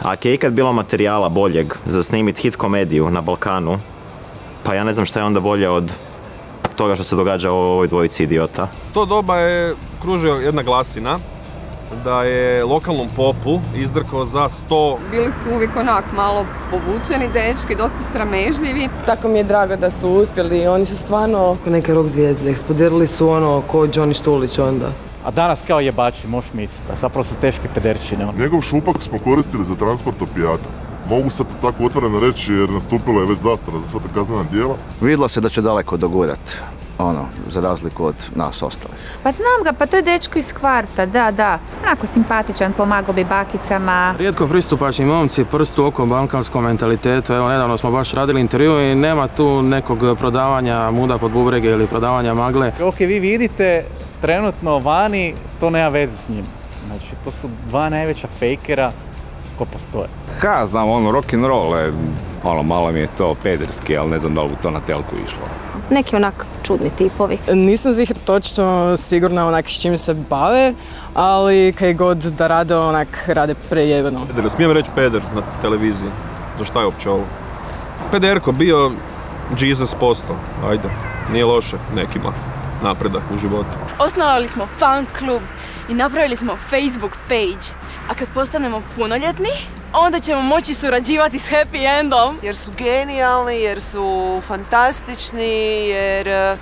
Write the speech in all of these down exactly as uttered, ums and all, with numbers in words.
Ako je ikad bilo materijala boljeg za snimiti hit komediju na Balkanu, pa ja ne znam šta je onda bolje od toga što se događa u ovoj dvojici idiota. To doba je kružio jedna glasina da je lokalnom popu izdrkao za sto. Bili su uvijek onak malo povučeni dečki, dosta sramežljivi. Tako mi je drago da su uspjeli, oni su stvarno ko neke rock zvijezde, eksplodirali su ono ko Johnny Štulić onda. A danas kao jebači, možeš misliti, a zapravo su teške pederčine. Njegov šupak smo koristili za transport opijata. Mogu sad tako otvoreno reći jer nastupila je već zastara za sva ta kaznena djela. Vidjelo se da će daleko dogurat, ono, za razliku od nas ostalih. Pa znam ga, pa to je dečko iz kvarta, da, da. Onako simpatičan, pomagao bi bakicama. Rijetko pristupačni momci, prstu oko balkanskom mentalitetu. Evo, nedavno smo baš radili intervju i nema tu nekog prodavanja muda pod bubrege ili prodavanja magle. Ok, vi vidite trenutno vani, to nema veze s njim. Znači, to su dva najveća fejkera ko postoje. Ha, znam, ono, rock'n'roll je, ono, malo mi je to pederski, ali ne znam da li bi to na telku išlo. Neki onak čudni tipovi. Nisam zihar točno sigurna onak s čim se bave, ali kaj god da rade, onak rade prejebeno. Peder, smijem reći peder na televiziji? Za šta je uopće ovo? Pederko bio Jesus posto, ajde, nije loše nekima. Napredak u životu. Osnovali smo fan klub i napravili smo Facebook page. A kad postanemo punoljetni, onda ćemo moći surađivati s happy endom. Jer su genijalni, jer su fantastični, jer uh,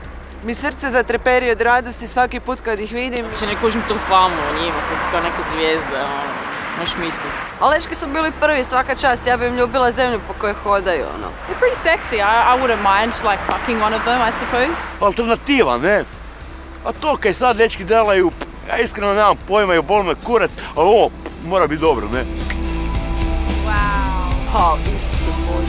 mi srce zatreperi od radosti svaki put kad ih vidim. Če ne kužim tu famu o njima, sad su kao neke zvijezde, ono, možeš misliti. A Leški su bili prvi, svaka čast, ja bi im ljubila zemlju po kojoj hodaju, ono. They're pretty sexy, I, I wouldn't mind like fucking one of them, I suppose. Alternativa, ne? A to kaj sad dečki delaju, ja iskreno nemam pojma i bol me kurac, ali ovo mora biti dobro, ne? Wow. Pa, Isuse Bože.